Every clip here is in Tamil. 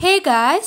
Hey guys,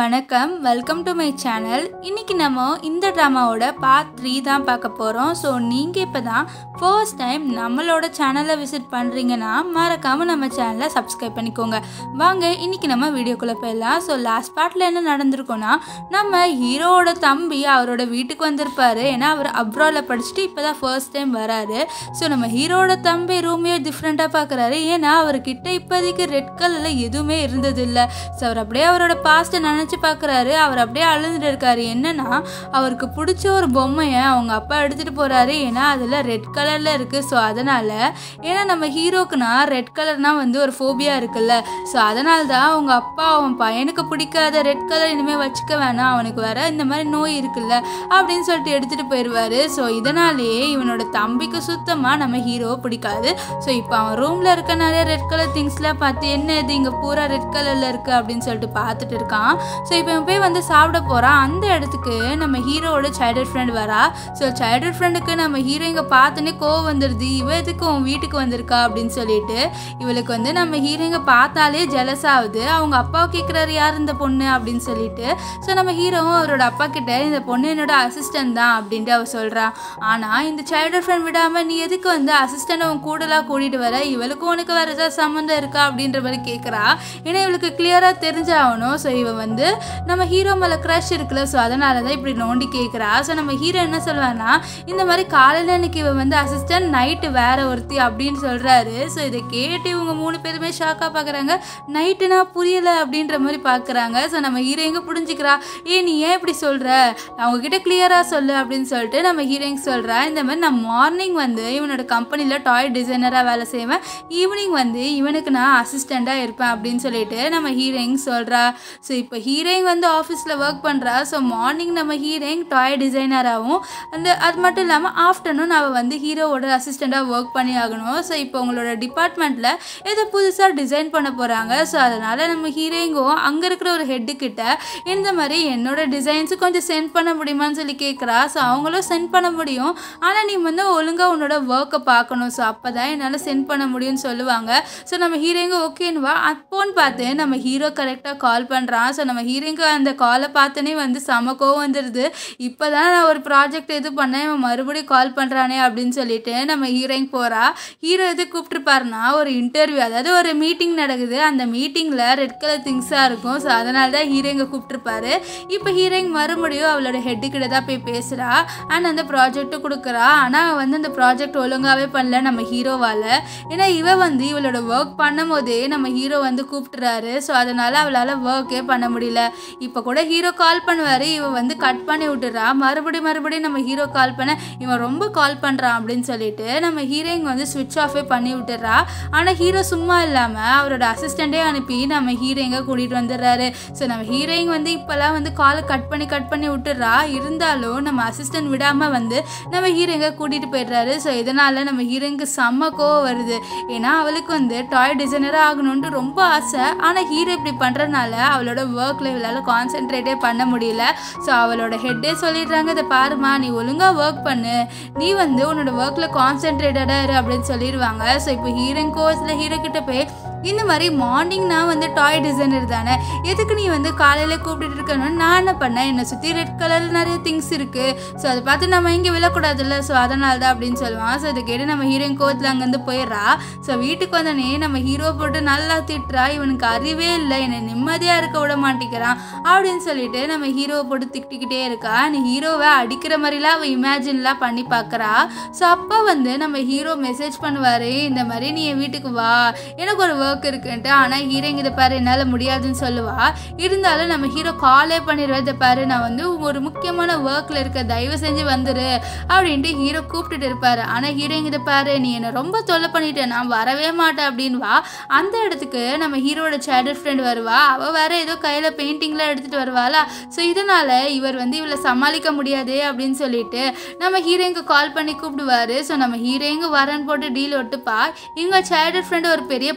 welcome to my channel. இன்னைக்கு நம்ம இந்த டிராமாவோட part 3 தான் பார்க்க போறோம். சோ நீங்க இப்பதான் first time நம்மளோட சேனலை விசிட் பண்றீங்கன்னா மறக்காம நம்ம சேனலை subscribe பண்ணிக்கோங்க. வாங்க இன்னைக்கு நம்ம வீடியோக்குள்ள போயிடலாம். சோ லாஸ்ட் பார்ட்ல என்ன நடந்துருக்கும்னா நம்ம ஹீரோவோட தம்பி அவரோட வீட்டுக்கு வந்திருப்பாரு. ஏன்னா அவர் அப்ராட்ல படிச்சுட்டு இப்பதான் first time வராரு. சோ நம்ம ஹீரோவோட தம்பி ரூமே டிஃபரெண்டா பார்க்கறாரு. ஏன்னா அவர்கிட்ட இப்போதைக்கு ரெட் கலர்ல எதுவுமே இருந்தது இல்ல. சோ அவர் அப்படியே அவரோட பாஸ்ட் நினைச்சு பார்க்கறாரு. அவர் அப்படியே அழுதுட்டு இருக்காரு. என்னன்னா அவருக்கு பிடிச்ச ஒரு பொம்மையை அவங்க அப்பா எடுத்துட்டு போறாரு. ஏன்னா அதுல ரெட் கலர்ல இருக்கு. ஸோ அதனால ஏன்னா நம்ம ஹீரோக்குனா ரெட் கலர்னா வந்து ஒரு ஃபோபியா இருக்குல்ல. ஸோ அதனால தான் அவங்க அப்பா அவன் பையனுக்கு பிடிக்காத ரெட் கலர் இனிமே வச்சுக்க வேணாம், அவனுக்கு வேற இந்த மாதிரி நோய் இருக்குல்ல அப்படின்னு சொல்லிட்டு எடுத்துட்டு போயிடுவாரு. ஸோ இதனாலேயே இவனோட தம்பிக்கு சுத்தமா நம்ம ஹீரோ பிடிக்காது. ஸோ இப்போ அவன் ரூம்ல இருக்க நிறைய ரெட் கலர் திங்ஸ்லாம் பார்த்து என்ன இது இங்க பூரா ரெட் கலர்ல இருக்கு அப்படின்னு சொல்லிட்டு பார்த்துட்டு இருக்கான். ஸோ இப்போ போய் வந்து சாப்பிட போறான். அந்த இடத்துக்கு நம்ம ஹீரோவோட சைல்ட்ஹுட் ஃப்ரெண்ட் வரா. ஸோ சைல்ட்ஹுட் ஃப்ரெண்டுக்கு நம்ம ஹீரோ இங்கே பார்த்தோன்னே கோவம் வந்துடுது. இவ எதுக்கு உன் வீட்டுக்கு வந்திருக்கா அப்படின்னு சொல்லிட்டு இவளுக்கு வந்து நம்ம ஹீரோ இங்கே பார்த்தாலே ஜெலஸ் ஆகுது. அவங்க அப்பா கேட்குறாரு யார் இந்த பொண்ணு அப்படின்னு சொல்லிட்டு. ஸோ நம்ம ஹீரோவும் அவரோட அப்பா கிட்ட இந்த பொண்ணு என்னோட அசிஸ்டன்ட் தான் அப்படின்ட்டு அவ சொல்றா. ஆனால் இந்த சைல்ட்ஹுட் ஃப்ரெண்ட் விடாம நீ எதுக்கு வந்து அசிஸ்டன்ட் அவன் கூடலாம் கூட்டிட்டு வர, இவளுக்கும் உனக்கு வேற ஏதாவது சம்மந்தம் இருக்கா அப்படின்ற மாதிரி கேட்குறா. ஏன்னா இவளுக்கு கிளியரா தெரிஞ்சாகணும். ஸோ இவ வந்து நம்ம ஹீரோ மேலே க்ரஷ் இருக்குல்ல. ஸோ அதனால தான் இப்படி நோண்டி கேட்குறா. ஸோ நம்ம ஹீரோ என்ன சொல்வான்னா இந்த மாதிரி காலையில் இன்னைக்கு இவ வந்து அசிஸ்டன்ட், நைட்டு வேற ஒருத்தி அப்படின்னு சொல்கிறாரு. ஸோ இதை கேட்டு இவங்க 3 பேருமே ஷாக்காக பார்க்குறாங்க. நைட்டுனா புரியலை அப்படின்ற மாதிரி பார்க்குறாங்க. ஸோ நம்ம ஹீரோயிங்க புரிஞ்சுக்கிறா. நீ ஏன் இப்படி சொல்கிற, அவங்கக்கிட்ட கிளியராக சொல்லு அப்படின்னு சொல்லிட்டு நம்ம ஹீரோயிங் சொல்கிறா. இந்த மாதிரி நான் மார்னிங் வந்து இவனோட கம்பெனியில் டாய் டிசைனராக வேலை செய்வேன், ஈவினிங் வந்து இவனுக்கு நான் அசிஸ்டண்ட்டாக இருப்பேன் அப்படின்னு சொல்லிட்டு நம்ம ஹீரோயிங் சொல்கிறா. ஸோ இப்போ ஹீரோயின் வந்து ஆஃபீஸில் ஒர்க் பண்ணுறா. ஸோ மார்னிங் நம்ம ஹீரோயின் டாய் டிசைனராகவும் அது மட்டும் இல்லாமல் ஆஃப்டர்நூன் அவள் வந்து ஹீரோவோட அசிஸ்டண்ட்டாக ஒர்க் பண்ணி ஆகணும். ஸோ இப்போ உங்களோட டிபார்ட்மெண்ட்டில் ஏதோ புதுசாக டிசைன் பண்ண போகிறாங்க. ஸோ அதனால் நம்ம ஹீரோயிங்கும் அங்கே இருக்கிற ஒரு ஹெட்டுக்கிட்ட இந்த மாதிரி என்னோட டிசைன்ஸு கொஞ்சம் சென்ட் பண்ண முடியுமான்னு சொல்லி கேட்குறா. ஸோ அவங்களும் சென்ட் பண்ண முடியும், ஆனால் நீ வந்து ஒழுங்காக உன்னோட ஒர்க்கை பார்க்கணும். ஸோ அப்போ தான் என்னால் சென்ட் பண்ண முடியும்னு சொல்லுவாங்க. ஸோ நம்ம ஹீரோயிங்க ஓகேன்னுவா. அப்போன்னு பார்த்து நம்ம ஹீரோ கரெக்டாக கால் பண்ணுறான். ஸோ நம்ம ஹீரோயிங்க்கு அந்த காலை பார்த்தோன்னே வந்து செம கோவம் வந்துடுது. இப்போ தான் நான் ஒரு ப்ராஜெக்ட் இது பண்ணேன், இவன் மறுபடியும் கால் பண்ணுறானே அப்படின்னு சொல்லிட்டு நம்ம ஹீரோயின் போகிறா. ஹீரோ எது கூப்பிட்டுருப்பாருனா ஒரு இன்டர்வியூ, அதாவது ஒரு மீட்டிங் நடக்குது. அந்த மீட்டிங்கில் ரெட் கலர் திங்ஸாக இருக்கும். ஸோ அதனால தான் ஹீரோயிங்க கூப்பிட்டுருப்பாரு. இப்போ ஹீரோயின் மறுபடியும் அவளோட ஹெட்டுக்கிட்ட தான் போய் பேசுகிறா. அண்ட் அந்த ப்ராஜெக்ட்டும் கொடுக்குறா. ஆனால் வந்து அந்த ப்ராஜெக்ட் ஒழுங்காகவே பண்ணல நம்ம ஹீரோவால். ஏன்னா இவ வந்து இவளோட ஒர்க் பண்ணும் போதே நம்ம ஹீரோ வந்து கூப்பிட்டுறாரு. ஸோ அதனால் அவளால் ஒர்க்கே பண்ண முடியல. இப்போ கூட ஹீரோ கால் பண்ணுவார், இவன் வந்து கட் பண்ணி விட்டுறா. மறுபடியும் நம்ம ஹீரோ கால் பண்ண இவன் ரொம்ப கால் பண்ணுறான் அப்படின்னு சொல்லிட்டு நம்ம ஹீரோயிங் வந்து ஸ்விட்ச் ஆஃபே பண்ணி விட்டுறா. ஆனால் ஹீரோ சும்மா இல்லாமல் அவரோட அசிஸ்டண்ட்டே அனுப்பி நம்ம ஹீரோயிங்க கூட்டிகிட்டு வந்துடுறாரு. ஸோ நம்ம ஹீரோயிங் வந்து இப்போல்லாம் வந்து காலை கட் பண்ணி விட்டுறா. இருந்தாலும் நம்ம அசிஸ்டன்ட் விடாமல் வந்து நம்ம ஹீரோயிங்க கூட்டிகிட்டு போயிடுறாரு. ஸோ இதனால் நம்ம ஹீரோயிங்க்கு செம்ம கோவம் வருது. ஏன்னா அவளுக்கு வந்து டாய் டிசைனராக ஆகணுன்ட்டு ரொம்ப ஆசை. ஆனால் ஹீரோ இப்படி பண்ணுறதுனால அவளோட ஒர்க்கில் இவளால் கான்சென்ட்ரேட்டே பண்ண முடியல. ஸோ அவளோட ஹெட்டே சொல்லிடுறாங்க, இதை பாருமா நீ ஒழுங்காக ஒர்க் பண்ணு, நீ வந்து உன்னோட ஒர்க்கில் கான்சென்ட்ரேட்டடாக இரு அப்படின்னு சொல்லிடுவாங்க. ஸோ இப்போ ஹீரோயின் கோர்ஸில் ஹீரோ கிட்ட போய் இந்த மாதிரி மார்னிங் நான் வந்து டாய் டிசைனர் தானே, எதுக்கு நீ வந்து காலையில் கூப்பிட்டு இருக்கணும்னு நான் என்ன பண்ணேன், என்னை சுற்றி ரெட் கலரில் நிறைய திங்ஸ் இருக்குது. ஸோ அதை பார்த்து நம்ம இங்கே விழக்கூடாதுல்ல, ஸோ அதனால தான் அப்படின்னு சொல்லுவான். ஸோ இதை கேட்டு நம்ம ஹீரோயின் கோவத்தில் அங்கேருந்து போயிடுறா. ஸோ வீட்டுக்கு வந்தோடனே நம்ம ஹீரோ போட்டு நல்லா திட்டுறா. இவனுக்கு அறிவே இல்லை, என்னை நிம்மதியாக இருக்க விட மாட்டேங்கிறான் அப்படின்னு சொல்லிட்டு நம்ம ஹீரோவை போட்டு திட்டிக்கிட்டே இருக்கா. நீ ஹீரோவை அடிக்கிற மாதிரிலாம் அவள் இமேஜின்லாம் பண்ணி பார்க்குறா. ஸோ அப்போ வந்து நம்ம ஹீரோ மெசேஜ் பண்ணுவார், இந்த மாதிரி நீ என் வீட்டுக்கு வா, எனக்கு ஒரு ஒர்க் இருக்குன்ட்டு. ஆனால் ஹீரோயிங் இதை பாரு என்னால் முடியாதுன்னு சொல்லுவா. இருந்தாலும் நம்ம ஹீரோ காலே பண்ணிடுவேன், இதை பாரு நான் வந்து ஒரு முக்கியமான ஒர்க்கில் இருக்க, தயவு செஞ்சு வந்துரு அப்படின்ட்டு ஹீரோ கூப்பிட்டுட்டு இருப்பார். ஆனால் ஹீரோயிங் இதை பாரு நீ என்னை ரொம்ப தொல்லை பண்ணிட்டேன், நான் வரவே மாட்டேன் அப்படின்வா. அந்த இடத்துக்கு நம்ம ஹீரோட சைல்ட்ஹுட் ஃப்ரெண்ட் வருவா. அவள் வேற ஏதோ கையில் பெயிண்டிங்லாம் எடுத்துகிட்டு வருவாளா. ஸோ இதனால் இவர் வந்து இவளை சமாளிக்க முடியாது அப்படின்னு சொல்லிட்டு நம்ம ஹீரோயிங்க்கு கால் பண்ணி கூப்பிடுவார். ஸோ நம்ம ஹீரோயிங்க வரன்னு போட்டு டீல் ஒட்டுப்பா. இவங்க சைல்ட்ஹுட் ஃப்ரெண்டு ஒரு பெரிய பாட்டே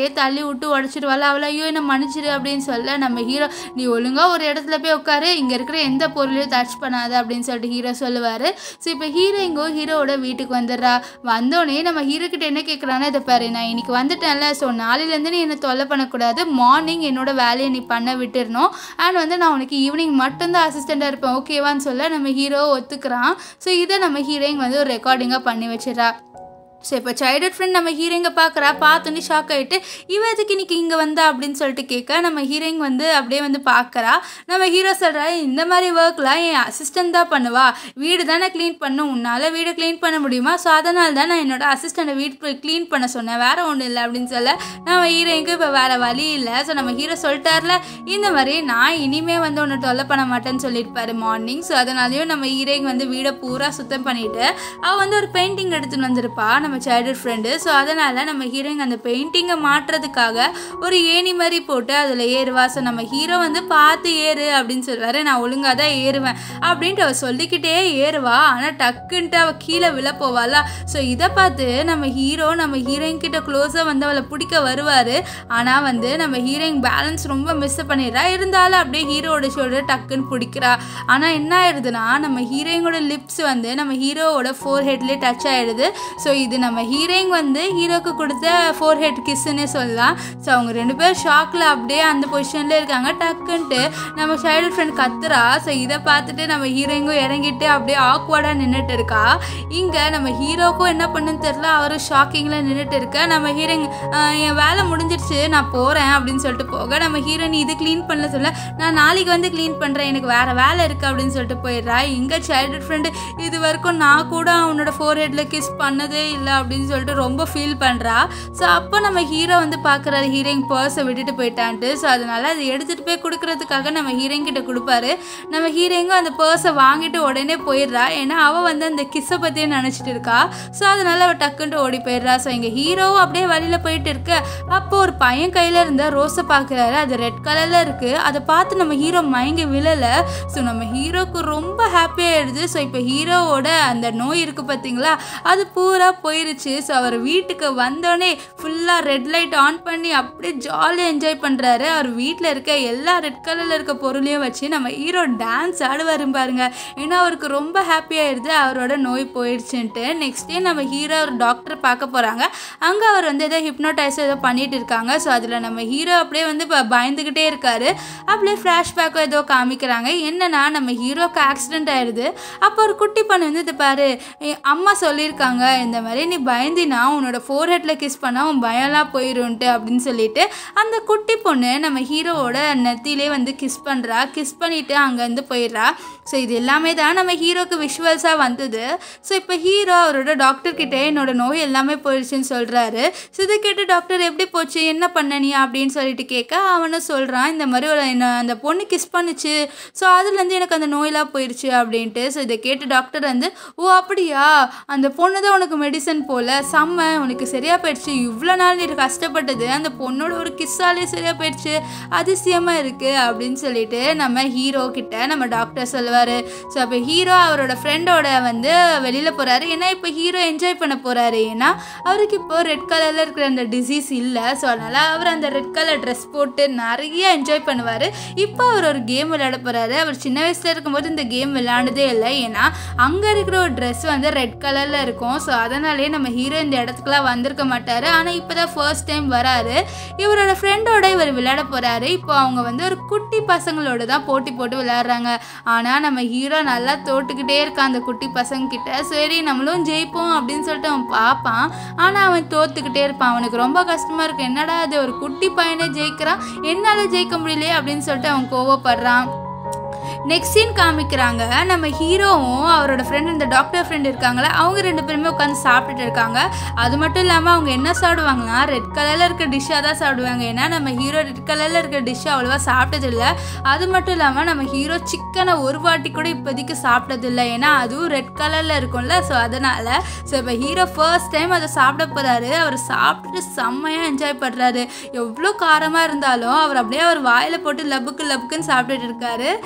அப்படியே தள்ளி விட்டு உடச்சிட்டு வரல. அவளை ஐயோ என்ன மன்னிச்சிடு அப்படின்னு சொல்ல நம்ம ஹீரோ நீ ஒழுங்காக ஒரு இடத்துல போய் உட்காரு, இங்கே இருக்கிற எந்த பொருளையும் டச் பண்ணாத அப்படின்னு சொல்லிட்டு ஹீரோ சொல்லுவார். ஸோ இப்போ ஹீரோயிங்கோ ஹீரோவோட வீட்டுக்கு வந்துடுறா. வந்தோடனே நம்ம ஹீரோ கிட்ட என்ன கேட்குறான்னா, இதை பாரு நான் இன்னைக்கு வந்துட்டேன்ல, ஸோ நாளையிலேருந்து நீ என்னை தொல்லை பண்ணக்கூடாது, மார்னிங் என்னோட வேலையை நீ பண்ண விட்டுடணும், அண்ட் வந்து நான் உனக்கு ஈவினிங் மட்டும்தான் அசிஸ்டண்ட்டாக இருப்பேன் ஓகேவான்னு சொல்ல நம்ம ஹீரோ ஒத்துக்கிறான். ஸோ இதை நம்ம ஹீரோயிங் வந்து ஒரு ரெக்கார்டிங்காக பண்ணி வச்சிடறா. ஸோ இப்போ சைல்ட்ஹுட் ஃப்ரெண்ட் நம்ம ஹீரோயிங்கை பார்க்குறா. பார்த்தோன்னே ஷாக் ஆகிட்டு இவ எதுக்கு இன்னைக்கு இங்கே வந்தா அப்படின்னு சொல்லிட்டு கேட்க நம்ம ஹீரோயிங் வந்து அப்படியே வந்து பார்க்குறா. நம்ம ஹீரோ சொல்கிறா இந்த மாதிரி ஒர்க்லாம் என் அசிஸ்டன்ட் தான் பண்ணுவா, வீடு தானே க்ளீன் பண்ணும், உன்னால் வீடு க்ளீன் பண்ண முடியுமா, ஸோ அதனால தான் நான் என்னோட அசிஸ்டண்ட்டை வீட்டு க்ளீன் பண்ண சொன்னேன், வேறு ஒன்றும் இல்லை அப்படின்னு சொல்ல நம்ம ஹீரோயிங்க்கு இப்போ வேறு வழி இல்லை. ஸோ நம்ம ஹீரோ சொல்லிட்டார்ல இந்த மாதிரி நான் இனிமேல் வந்து ஒன்று தொல்லை பண்ண மாட்டேன்னு சொல்லியிருப்பாரு மார்னிங். ஸோ அதனாலையும் நம்ம ஹீரோயிங் வந்து வீடை பூரா சுத்தம் பண்ணிவிட்டு அவள் வந்து ஒரு பெயிண்டிங் எடுத்துன்னு வந்திருப்பா நம்ம சைல்ட்ஹுட் ஃப்ரெண்டு. ஸோ அதனால் நம்ம ஹீரோயின் அந்த பெயிண்டிங்கை மாட்டுறதுக்காக ஒரு ஏணி மாதிரி போட்டு அதில் ஏறுவா. ஸோ நம்ம ஹீரோ வந்து பார்த்து ஏறு அப்படின்னு சொல்லுவார். நான் ஒழுங்காக தான் ஏறுவேன் அப்படின்ட்டு அவள் சொல்லிக்கிட்டே ஏறுவா. ஆனால் டக்குன்ட்டு அவள் கீழே விழ போவாளா. ஸோ இதை பார்த்து நம்ம ஹீரோயின் கிட்ட க்ளோஸாக வந்து அவளை பிடிக்க வருவார். ஆனால் வந்து நம்ம ஹீரோயின் பேலன்ஸ் ரொம்ப மிஸ் பண்ணிடுறா. இருந்தாலும் அப்படியே ஹீரோவோட ஷோல்டர் டக்குன்னு பிடிக்கிறா. ஆனால் என்ன ஆயிடுதுன்னா நம்ம ஹீரோயினோட லிப்ஸ் வந்து நம்ம ஹீரோவோட ஃபோர்ஹெட்லேயே டச் ஆகிடுது. ஸோ இது நம்ம ஹீரோயின் வந்து ஹீரோக்கு கொடுத்த ஃபோர்ஹெட் கிஸ்ஸுன்னே சொல்லலாம். ஸோ அவங்க ரெண்டு பேரும் ஷாக்கில் அப்படியே அந்த பொசிஷன்லேயே இருக்காங்க. டக்குன்ட்டு நம்ம சைல்டு ஃப்ரெண்ட் கத்துறா. ஸோ இதை பார்த்துட்டு நம்ம ஹீரோயிங்கும் இறங்கிட்டு அப்படியே ஆக்வர்டாக நின்றுட்டு இருக்கா. இங்கே நம்ம ஹீரோக்கும் என்ன பண்ணுன்னு தெரில, அவரும் ஷாக்கிங்கில் நின்றுட்டு இருக்க. நம்ம ஹீரோயின் என் வேலை முடிஞ்சிருச்சு நான் போகிறேன் அப்படின்னு சொல்லிட்டு போக நம்ம ஹீரோயின் இது க்ளீன் பண்ணல சொல்ல நான் நாளைக்கு வந்து க்ளீன் பண்ணுறேன், எனக்கு வேறு வேலை இருக்குது அப்படின்னு சொல்லிட்டு போயிடுறா. இங்கே சைல்டு ஃப்ரெண்டு இது வரைக்கும் நான் கூட அவனோட ஃபோர்ஹெட்டில் கிஸ் பண்ணதே இல்லை அப்படின்னு சொல்லிட்டு ரொம்ப ஃபீல் பண்ணுறா. ஸோ அப்போ நம்ம ஹீரோ வந்து பார்க்குறாரு ஹீரோயின் பர்ஸை விட்டுட்டு போயிட்டான்ட்டு. ஸோ அதனால் அதை எடுத்துகிட்டு போய் கொடுக்கறதுக்காக நம்ம ஹீரோயின் கிட்ட கொடுப்பாரு. நம்ம ஹீரோயிங்கும் அந்த பர்ஸை வாங்கிட்டு உடனே போயிடுறா. ஏன்னா அவள் வந்து அந்த கிஸ்ஸை பற்றியே நினச்சிட்டு இருக்கா. ஸோ அதனால் அவள் டக்குன்ட்டு ஓடி போயிடுறா. ஸோ எங்கள் ஹீரோவும் அப்படியே வழியில் போயிட்டு இருக்க அப்போ ஒரு பையன் கையில் இருந்த ரோஸை பார்க்குறாரு. அது ரெட் கலரில் இருக்குது. அதை பார்த்து நம்ம ஹீரோ மயங்கி விழலை. ஸோ நம்ம ஹீரோக்கு ரொம்ப ஹாப்பியாகிடுது. ஸோ இப்போ ஹீரோவோட அந்த நோய் இருக்குது பார்த்தீங்களா, அது பூரா போயிருச்சு. ஸோ அவர் வீட்டுக்கு வந்தோடனே ஃபுல்லாக ரெட் லைட் ஆன் பண்ணி அப்படியே ஜாலியாக என்ஜாய் பண்ணுறாரு. அவர் வீட்டில் இருக்க எல்லா ரெட் கலரில் இருக்க பொருளையும் வச்சு நம்ம ஹீரோ டான்ஸ் ஆடுவார் பாருங்க. ஏன்னா அவருக்கு ரொம்ப ஹாப்பியாகிடுது அவரோட நோய் போயிடுச்சுன்ட்டு. நெக்ஸ்ட் டே நம்ம ஹீரோ ஒரு டாக்டர் பார்க்க போகிறாங்க. அங்கே அவர் வந்து ஏதோ ஹிப்னோடைஸ் ஏதோ பண்ணிட்டு இருக்காங்க. ஸோ அதில் நம்ம ஹீரோ அப்படியே வந்து இப்போ பயந்துக்கிட்டே இருக்காரு. அப்படியே ஃப்ளாஷ்பேக்கோ ஏதோ காமிக்கிறாங்க. என்னன்னா நம்ம ஹீரோக்கு ஆக்சிடென்ட் ஆயிடுது. அப்போ ஒரு குட்டி பொண்ணு வந்து இது பாரு அம்மா சொல்லியிருக்காங்க இந்த மாதிரி நீ பயந்தினா உன்னோட ஃபோர்ஹெட்டில் கிஸ் பண்ணால் உன் பயம்லாம் போயிடும்ட்டு அப்படின்னு சொல்லிட்டு அந்த குட்டி பொண்ணு நம்ம ஹீரோவோட நெத்திலே வந்து கிஸ் பண்ணுறா. கிஸ் பண்ணிவிட்டு அங்கேருந்து போயிடுறா. ஸோ இது எல்லாமே தான் நம்ம ஹீரோக்கு விஷுவல்ஸாக வந்தது. ஸோ இப்போ ஹீரோ அவரோட டாக்டர்கிட்ட என்னோட நோய் எல்லாமே போயிடுச்சுன்னு சொல்கிறாரு. ஸோ இதை கேட்டு டாக்டர் எப்படி போச்சு என்ன பண்ண நீ அப்படின்னு சொல்லிட்டு கேட்க அவனும் சொல்கிறான் இந்த மாதிரி ஒரு அந்த பொண்ணு கிஸ் பண்ணிச்சு, ஸோ அதுலேருந்து எனக்கு அந்த நோயெல்லாம் போயிடுச்சு அப்படின்ட்டு. ஸோ இதை கேட்டு டாக்டர் வந்து ஓ அப்படியா, அந்த பொண்ணு தான் உனக்கு மெடிசன் போல், செம்ம உனக்கு சரியாக போயிடுச்சு, இவ்வளோ நாள் நீ கஷ்டப்பட்டது அந்த பொண்ணோட ஒரு கிஸ்ஸாலே சரியாக போயிடுச்சு, அதிசயமாக இருக்குது அப்படின்னு சொல்லிட்டு நம்ம ஹீரோ கிட்ட நம்ம டாக்டர் சொல்லுவார். ஸோ அப்போ ஹீரோ அவரோட ஃப்ரெண்டோட வந்து வெளியில் போகிறாரு. ஏன்னா இப்போ ஹீரோ என்ஜாய் பண்ண போகிறாரு. ஏன்னா அவருக்கு இப்போ ரெட் கலரில் இருக்கிற அந்த டிசீஸ் இல்லை. ஸோ அதனால் அவர் அந்த ரெட் கலர் ட்ரெஸ் போட்டு நிறைய என்ஜாய் பண்ணுவார். இப்போ அவர் ஒரு கேம் விளையாட போகிறாரு. அவர் சின்ன வயசில் இருக்கும்போது இந்த கேம் விளையாண்டதே இல்லை. ஏன்னா அங்கே இருக்கிற ஒரு ட்ரெஸ் வந்து ரெட் கலரில் இருக்கும். ஸோ அதனாலே நம்ம ஹீரோ இந்த இடத்துக்குலாம் வந்திருக்க மாட்டார். ஆனால் இப்போ தான் ஃபர்ஸ்ட் டைம் வராரு. இவரோட ஃப்ரெண்டோட இவர் விளையாட போகிறாரு. இப்போ அவங்க வந்து ஒரு குட்டி பசங்களோட தான் போட்டி போட்டு விளையாடுறாங்க. ஆனால் நம்ம ஹீரோ நல்லா தோட்டுக்கிட்டே இருக்கான் அந்த குட்டி பசங்க கிட்ட. சரி நம்மளும் ஜெயிப்போம் அப்படின்னு சொல்லிட்டு அவன் பார்ப்பான். ஆனால் அவன் தோத்துக்கிட்டே இருப்பான். அவனுக்கு ரொம்ப கஷ்டமாக இருக்கும். என்னடா அது ஒரு குட்டி பையனை ஜெயிக்கிறான், என்னால் ஜெயிக்க முடியலையே அப்படின்னு சொல்லிட்டு அவன் கோவப்படுறான். நெக்ஸ்ட் சீன் காமிக்கிறாங்க. நம்ம ஹீரோவும் அவரோட ஃப்ரெண்ட் இந்த டாக்டர் ஃப்ரெண்ட் இருக்காங்களா, அவங்க ரெண்டு பேருமே உட்காந்து சாப்பிட்டுட்டு இருக்காங்க. அது மட்டும் இல்லாமல் அவங்க என்ன சாப்பிடுவாங்கன்னா ரெட் கலரில் இருக்க டிஷ்ஷாக தான் சாப்பிடுவாங்க. ஏன்னா நம்ம ஹீரோ ரெட் கலரில் இருக்க டிஷ்ஷை அவ்வளோவா சாப்பிட்டதில்லை. அது மட்டும் இல்லாமல் நம்ம ஹீரோ சிக்கனை ஒரு வாட்டி கூட இப்போதைக்கு சாப்பிட்டதில்லை. ஏன்னா அதுவும் ரெட் கலரில் இருக்கும்ல. ஸோ அதனால் இப்போ ஹீரோ ஃபர்ஸ்ட் டைம் அதை சாப்பிட போகிறாரு. அவர் சாப்பிட்டுட்டு செம்மையாக என்ஜாய் பண்ணுறாரு. எவ்வளோ காரமாக இருந்தாலும் அவர் அப்படியே அவர் வாயில் போட்டு லப்புக்குன்னு சாப்பிட்டுட்டு இருக்காரு. நம்ம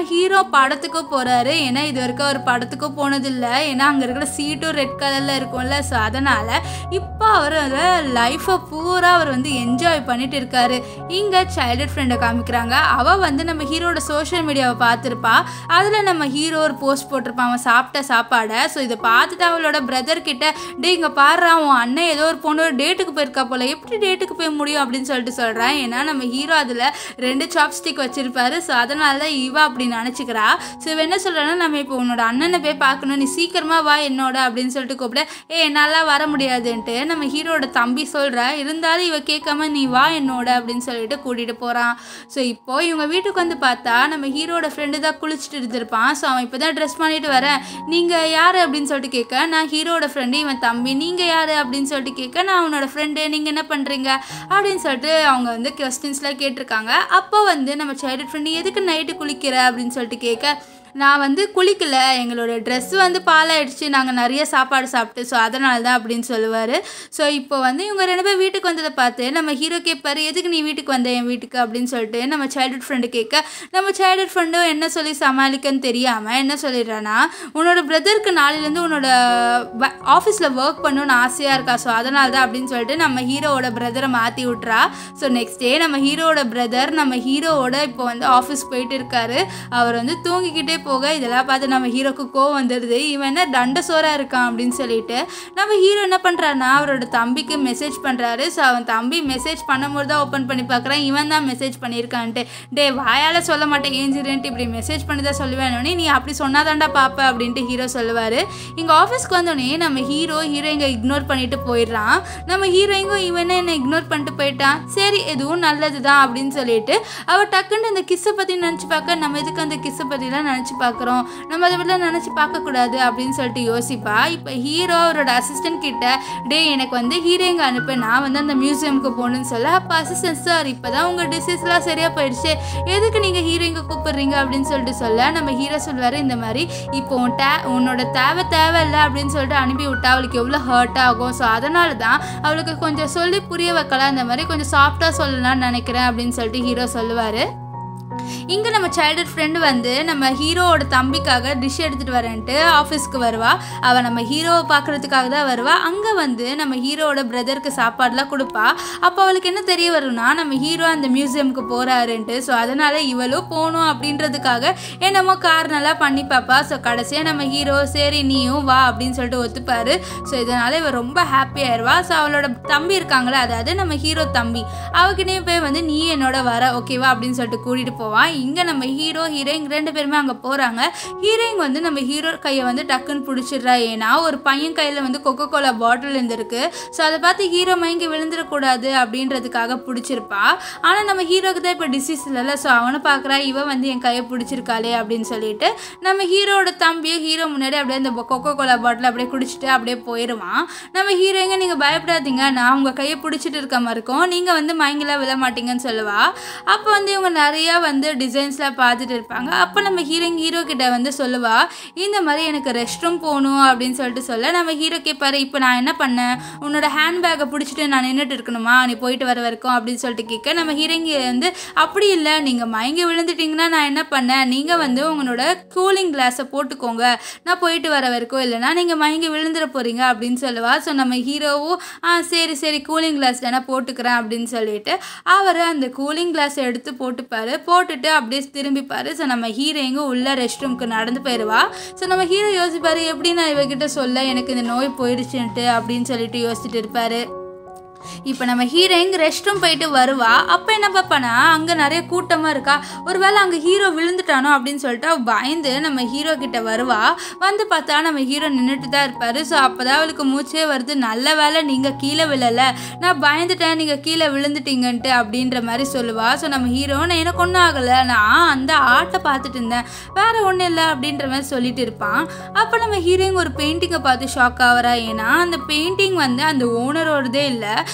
ஹீரோ படத்துக்கு போகிறாரு. ஏன்னா இது வரைக்கும் அவர் படத்துக்கும் போனதில்லை. ஏன்னா அங்கே இருக்கிற சீட்டும் ரெட் கலரில் இருக்கும்ல. ஸோ அதனால் இப்போ அவர் லைஃப்பை பூரா அவர் வந்து என்ஜாய் பண்ணிட்டு இருக்காரு. இங்கே சைல்ட்ஹுட் ஃப்ரெண்டை காமிக்கிறாங்க. அவள் வந்து நம்ம ஹீரோட சோஷியல் மீடியாவை பார்த்துருப்பா. அதில் நம்ம ஹீரோ ஒரு போஸ்ட் போட்டிருப்பான் அவன் சாப்பிட்ட சாப்பாடை. ஸோ இதை பார்த்துட்டு அவளோட பிரதர் கிட்ட டே இங்கே பாடுறா உன் அண்ணன் ஏதோ ஒரு பொண்ணு ஒரு டேட்டுக்கு போயிருக்கா போல, எப்படி டேட்டுக்கு போய் முடியும் அப்படின்னு சொல்லிட்டு சொல்கிறான். ஏன்னா நம்ம ஹீரோ அதில் 2 சாப்ஸ்டிக் வச்சிருப்பாரு. ஸோ அதனால தான் இவா அப்படி நினச்சிக்கிறா. ஸோ இவன் என்ன சொல்கிறான்னா நம்ம இப்போ உன்னோட அண்ணனை போய் பார்க்கணும், நீ சீக்கிரமாக வா என்னோட அப்படின்னு சொல்லிட்டு கூப்பிட என்னால் வர முடியாதுன்ட்டு நம்ம ஹீரோட தம்பி சொல்கிறா. இருந்தாலும் இவ கேட்காம நீ வா என்னோட அப்படின்னு சொல்லிட்டு கூட்டிகிட்டு போகிறான். ஸோ இப்போது இவங்க வீட்டுக்கு வந்து பார்த்தா நம்ம ஹீரோட ஃப்ரெண்டு தான் குளிச்சுட்டு இருந்திருப்பான். ஸோ அவன் இப்போ தான் ட்ரெஸ் பண்ணிட்டு வரேன், நீங்கள் யார் அப்படின்னு சொல்லிட்டு கேட்க நான் ஹீரோட ஃப்ரெண்டு, இவன் தம்பி, நீங்கள் யார் அப்படின்னு சொல்லிட்டு கேட்க நான் அவனோட ஃப்ரெண்டு, நீங்கள் என்ன பண்ணுறீங்க அப்படின்னு சொல்லிட்டு அவங்க வந்து கொஸ்டின்ஸ்லாம் கேட்டிருக்காங்க. அப்போ வந்து நம்ம சைல்ட்ஹுட் ஃப்ரெண்டு எதுக்கு நைட்டு குளிக்கிற அப்படின்னு சொல்லிட்டு கேட்க நான் வந்து குளிக்கல, எங்களோட ட்ரெஸ்ஸு வந்து பாலாயிடுச்சு, நாங்கள் நிறைய சாப்பாடு சாப்பிட்டு, ஸோ அதனால தான் அப்படின்னு சொல்லுவார். ஸோ இப்போ வந்து இவங்க 2 பேர் வீட்டுக்கு வந்ததை பார்த்து நம்ம ஹீரோ கேட்பார் எதுக்கு நீ வீட்டுக்கு வந்த என் வீட்டுக்கு அப்படின்னு சொல்லிட்டு நம்ம சைல்ட்ஹுட் ஃப்ரெண்டு கேட்க நம்ம சைல்ட்ஹுட் ஃப்ரெண்டும் என்ன சொல்லி சமாளிக்கன்னு தெரியாமல் என்ன சொல்லிடுறான்னா உன்னோட பிரதருக்கு நாளையிலேருந்து உன்னோட ஆஃபீஸில் ஒர்க் பண்ணணும்னு ஆசையாக இருக்கா, ஸோ அதனால தான் அப்படின்னு சொல்லிட்டு நம்ம ஹீரோவோட பிரதரை மாற்றி விட்றா. ஸோ நெக்ஸ்ட் டே நம்ம ஹீரோவோட பிரதர் நம்ம ஹீரோவோட இப்போ வந்து ஆஃபீஸ் போயிட்டு இருக்காரு. அவர் வந்து தூங்கிக்கிட்டே போக இதெல்லாம் பார்த்து நம்ம ஹீரோக்கு கோவம் வந்துடுது. இவன் என்ன தண்டசோராக இருக்கான் அப்படின்னு சொல்லிட்டு நம்ம ஹீரோ என்ன பண்ணுறாருனா அவரோட தம்பிக்கு மெசேஜ் பண்ணுறாரு. ஸோ அவன் தம்பி மெசேஜ் பண்ணும்போது தான் ஓப்பன் பண்ணி பார்க்குறான் இவன் தான் மெசேஜ் பண்ணியிருக்கான்ட்டு. டே வாயால் சொல்ல மாட்டேன் ஏஞ்சிரன்ட்டு இப்படி மெசேஜ் பண்ணி தான் சொல்லுவேனோடனே நீ அப்படி சொன்னாதான்டா பாப்ப அப்படின்ட்டு ஹீரோ சொல்லுவார். இங்கே ஆஃபீஸ்க்கு வந்தோடனே நம்ம ஹீரோயிங்க இக்னோர் பண்ணிட்டு போயிடுறான். நம்ம ஹீரோயிங்கும் இவனை என்ன இக்னோர் பண்ணிட்டு போயிட்டான். சரி எதுவும் நல்லது தான் அப்படின்னு சொல்லிட்டு அவள் டக்குன்னு இந்த கிஸ்ஸை பற்றி நினச்சி பார்க்க நம்ம எதுக்கு அந்த கிஸ்ஸை பற்றிலாம் நினச்சி பார்க்குறோம், நம்ம அதை பற்றிலாம் நினச்சி பார்க்கக்கூடாது அப்படின்னு சொல்லிட்டு யோசிப்பா. இப்போ ஹீரோ அவரோட அசிஸ்டன்ட் கிட்ட டே எனக்கு வந்து ஹீரோயிங்க அனுப்ப நான் வந்து அந்த மியூசியமுக்கு போகணுன்னு சொல்ல அப்போ அசிஸ்டன்ட் சார் இப்போ தான் உங்கள் டிசீஸ்லாம் சரியாக போயிடுச்சு, எதுக்கு நீங்கள் ஹீரோயிங்க கூப்பிட்றீங்க அப்படின்னு சொல்லிட்டு சொல்ல நம்ம ஹீரோ சொல்வார் இந்த மாதிரி இப்போ உன்னோட தேவையில்லை அப்படின்னு சொல்லிட்டு அனுப்பி விட்டா அவளுக்கு எவ்வளோ ஹர்ட் ஆகும். ஸோ அதனால தான் அவளுக்கு கொஞ்சம் சொல்லி புரிய வைக்கலாம், இந்த மாதிரி கொஞ்சம் சாஃப்டாக சொல்லலாம்னு நினைக்கிறேன் அப்படின்னு சொல்லிட்டு ஹீரோ சொல்லுவார். இங்கே நம்ம சைல்ட்ஹுட் ஃப்ரெண்டு வந்து நம்ம ஹீரோவோட தம்பிக்காக டிஷ் எடுத்துகிட்டு வரேன்ட்டு ஆஃபீஸ்க்கு வருவா. அவள் நம்ம ஹீரோவை பார்க்குறதுக்காக தான் வருவா. அங்கே வந்து நம்ம ஹீரோவோட பிரதருக்கு சாப்பாடுலாம் கொடுப்பா. அப்போ அவளுக்கு என்ன தெரிய வரும்னா நம்ம ஹீரோ அந்த மியூசியமுக்கு போகிறாருன்ட்டு. ஸோ அதனால் இவளும் போகணும் அப்படின்றதுக்காக என்னமோ காரணம்லாம் பண்ணி பார்ப்பா. ஸோ கடைசியாக நம்ம ஹீரோ சரி நீயும் வா அப்படின்னு சொல்லிட்டு ஒத்துப்பார். ஸோ இதனால் இவள் ரொம்ப ஹாப்பியாயிருவா. ஸோ அவளோட தம்பி இருக்காங்களே அதாவது நம்ம ஹீரோ தம்பி அவகிட்டையும் போய் வந்து நீ என்னோட வர ஓகேவா அப்படின்னு சொல்லிட்டு கூட்டிகிட்டு போவான். இங்கே நம்ம ஹீரோயின் 2 பேருமே அங்கே போகிறாங்க. ஹீரோயின் வந்து நம்ம ஹீரோ கையை வந்து டக்குன்னு பிடிச்சிடுறா. ஏன்னா ஒரு பையன் கையில் வந்து கொக்கோ கோலா பாட்டில் இருந்திருக்கு. ஸோ அதை பார்த்து ஹீரோ மயங்கி விழுந்துடக்கூடாது அப்படின்றதுக்காக பிடிச்சிருப்பா. ஆனால் நம்ம ஹீரோக்கு தான் இப்போ டிசீஸ் இல்லைல்ல. ஸோ அவனை பார்க்குறா இவன் வந்து என் கையை பிடிச்சிருக்காளே அப்படின்னு சொல்லிட்டு நம்ம ஹீரோட தம்பியும் ஹீரோ முன்னாடி அப்படியே அந்த கொக்கோ கோலா பாட்டில் அப்படியே குடிச்சிட்டு அப்படியே போயிடுவான். நம்ம ஹீரோயிங்க நீங்கள் பயப்படாதீங்க நான் உங்கள் கையை பிடிச்சிட்டு இருக்க மாதிரி இருக்கும், நீங்கள் வந்து மயங்கிலாம் விழ மாட்டீங்கன்னு சொல்லுவா. அப்போ வந்து இவங்க நிறையா வந்து டிசைன்ஸ்லாம் பார்த்துட்டு இருப்பாங்க. அப்போ நம்ம ஹீரோ கிட்ட வந்து சொல்லுவா இந்த மாதிரி எனக்கு ரெஸ்ட் ரூம் போகணும் அப்படின்னு சொல்லிட்டு சொல்ல நம்ம ஹீரோ கேட்பாரு இப்போ நான் என்ன பண்ணேன் உன்னோட ஹேண்ட் பேக்கை பிடிச்சிட்டு நான் நின்றுட்டு இருக்கணுமா நீ போயிட்டு வர வரைக்கும் அப்படின்னு சொல்லிட்டு கேட்க நம்ம ஹீரோயிங்க வந்து அப்படி இல்லை நீங்கள் மயங்கி விழுந்துட்டிங்கன்னா நான் என்ன பண்ணேன் நீங்கள் வந்து உங்களோட கூலிங் கிளாஸை போட்டுக்கோங்க நான் போயிட்டு வர வரைக்கும், இல்லைனா நீங்கள் மயங்கி விழுந்துட போகிறீங்க அப்படின்னு சொல்லுவா. ஸோ நம்ம ஹீரோவும் சரி கூலிங் கிளாஸ் தானே போட்டுக்கிறேன் அப்படின்னு சொல்லிட்டு அவர் அந்த கூலிங் கிளாஸை எடுத்து போட்டுப்பார். போட்டுட்டு அப்படியே திரும்பிப்பார். ஸோ நம்ம ஹீரோயிங்க உள்ள ரெஸ்ட் ரூமுக்கு நடந்து போயிடுவா. ஸோ நம்ம ஹீரோ யோசிப்பார் எப்படி நான் இவகிட்ட சொல்ல எனக்கு இந்த நோய் போயிடுச்சுன்ட்டு அப்படின்னு சொல்லிட்டு யோசிச்சுட்டு இருப்பார். இப்போ நம்ம ஹீரோயின் ரெஸ்ட் ரூம் போயிட்டு வருவா. அப்போ என்ன பார்ப்பானா அங்கே நிறைய கூட்டமாக இருக்கா, ஒருவேளை அங்கே ஹீரோ விழுந்துட்டானோ அப்படின்னு சொல்லிட்டு அவள் பயந்து நம்ம ஹீரோ கிட்ட வருவா. வந்து பார்த்தா நம்ம ஹீரோ நின்றுட்டு தான் இருப்பார். ஸோ அப்போ தான் அவளுக்கு மூச்சே வருது, நல்ல வேலை நீங்கள் கீழே விழலை, நான் பயந்துட்டேன் நீங்கள் கீழே விழுந்துட்டீங்கன்ட்டு அப்படின்ற மாதிரி சொல்லுவா. ஸோ நம்ம ஹீரோ நான் எனக்கு ஒன்றும் ஆகலை, நான் அந்த ஆட்டை பார்த்துட்டு இருந்தேன் வேறு ஒன்றும் இல்லை அப்படின்ற மாதிரி சொல்லிட்டு இருப்பான். அப்போ நம்ம ஹீரோயின் ஒரு பெயிண்டிங்கை பார்த்து ஷாக் ஆகிறா. ஏன்னா அந்த பெயிண்டிங் வந்து அந்த ஓனரோடதே இல்லை.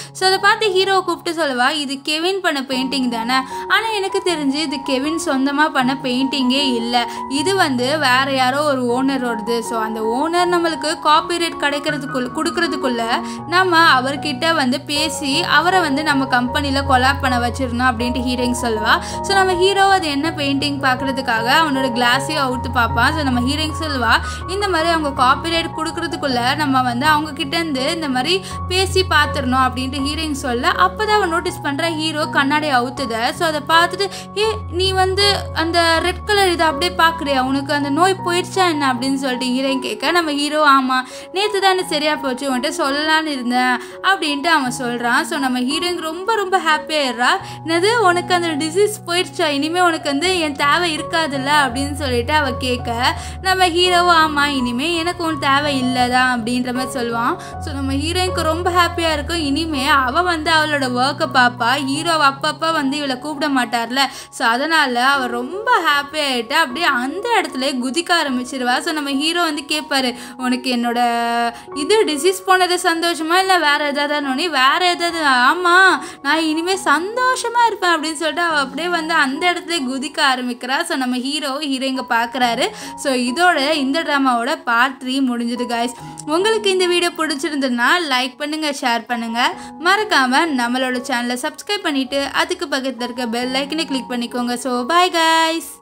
ஸோ அதை பார்த்து ஹீரோவை கூப்பிட்டு சொல்லுவா, இது கெவின் பண்ண பெயிண்டிங் தானே, ஆனால் எனக்கு தெரிஞ்சு இது கெவின் சொந்தமாக பண்ண பெயிண்டிங்கே இல்லை, இது வேற யாரோ ஒரு ஓனரோடது. ஸோ அந்த ஓனர் நம்மளுக்கு காப்பிரைட் கொடுக்கறதுக்குள்ள நம்ம அவர்கிட்ட பேசி அவரை நம்ம கம்பெனியில் கொலாப் பண்ண வச்சிருந்தோம் அப்படின்ட்டு ஹீரோயின் சொல்லுவா. ஸோ நம்ம ஹீரோ அது என்ன பெயிண்டிங் பார்க்கறதுக்காக அவனோட கிளாஸையும் அவுத்து பார்ப்பான். ஸோ நம்ம ஹீரோயின் சொல்லுவா, இந்த மாதிரி அவங்க காப்பிரைட் கொடுக்கறதுக்குள்ள நம்ம அவங்க கிட்டேருந்து இந்த மாதிரி பேசி பார்த்துடணும் அப்படின்ட்டு ஹீரோயின் சொல்ல, அப்போ தான் அவன் நோட்டீஸ் பண்ணுற ஹீரோ கண்ணாடி அவுத்துத. ஸோ அதை பார்த்துட்டு, நீ அந்த ரெட் கலர் இதை அப்படியே பார்க்குறியா, உனக்கு அந்த நோய் போயிடுச்சா என்ன அப்படின்னு சொல்லிட்டு ஹீரோயின் கேட்க, நம்ம ஹீரோ ஆமாம் நேற்று தானே சரியாக போச்சு, உன்கிட்ட சொல்லலான்னு இருந்தேன் அப்படின்ட்டு அவன் சொல்கிறான். ஸோ நம்ம ஹீரோயின் ரொம்ப ரொம்ப ஹாப்பியாகிடுறா. என்னது உனக்கு அந்த டிசீஸ் போயிடுச்சா, இனிமேல் உனக்கு என் தேவை இருக்காதுல்ல அப்படின்னு சொல்லிட்டு அவள் கேட்க, நம்ம ஹீரோவும் ஆமாம் இனிமேல் எனக்கு உன் தேவை இல்லை தான் அப்படின்ற மாதிரி சொல்லுவான். ஸோ நம்ம ஹீரோயினுக்கு ரொம்ப ஹாப்பியாக இருக்கும். இனிமேல் அவள் அவளோட ஒர்க்கை பார்ப்பா, ஹீரோ அப்பப்போ இவளை கூப்பிட மாட்டார்ல. ஸோ அதனால் அவள் ரொம்ப ஹாப்பியாகிட்டு அப்படியே அந்த இடத்துல குதிக்க ஆரம்பிச்சிருவா. ஸோ நம்ம ஹீரோ கேட்பாரு, உனக்கு என்னோட இது டிசீஸ் போனது சந்தோஷமா இல்லை வேற ஏதாவது, வேற ஏதாவது, ஆமாம் நான் இனிமேல் சந்தோஷமாக இருப்பேன் அப்படின்னு சொல்லிட்டு அவள் அப்படியே அந்த இடத்துல குதிக்க ஆரம்பிக்கிறா. ஸோ நம்ம ஹீரோயிங்க பார்க்குறாரு. ஸோ இதோட இந்த ட்ராமாவோட பார்ட் 3 முடிஞ்சுது guys. உங்களுக்கு இந்த வீடியோ பிடிச்சிருந்ததுன்னா லைக் பண்ணுங்கள், ஷேர் பண்ணுங்கள், மறக்காமல் நம்மளோட சேனலை சப்ஸ்கிரைப் பண்ணிவிட்டு அதுக்கு பக்கத்தில் இருக்க பெல் ஐக்கனை கிளிக் பண்ணிக்கோங்க. So bye guys.